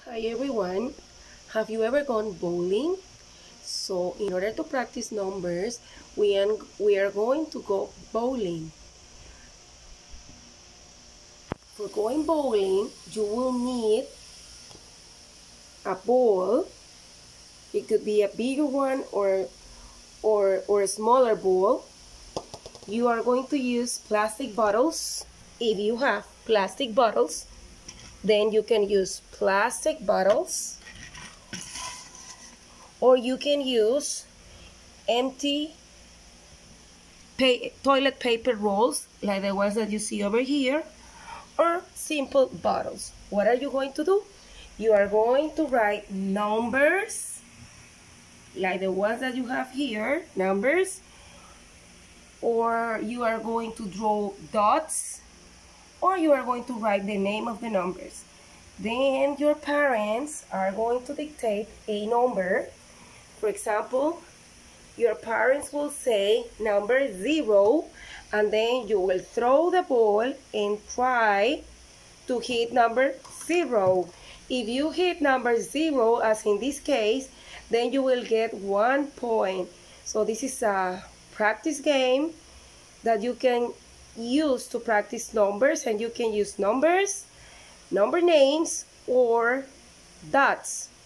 Hi everyone, have you ever gone bowling? So in order to practice numbers, we are going to go bowling. For going bowling, you will need a ball. It could be a bigger one or a smaller ball. You are going to use plastic bottles. If you have plastic bottles, then you can use plastic bottles, or you can use empty toilet paper rolls like the ones that you see over here, or simple bottles. What are you going to do? You are going to write numbers like the ones that you have here, numbers, or you are going to draw dots, or you are going to write the name of the numbers. Then your parents are going to dictate a number. For example, your parents will say number 0, and then you will throw the ball and try to hit number 0. If you hit number 0, as in this case, then you will get 1 point. So this is a practice game that you can use to practice numbers, and you can use numbers, number names, or dots.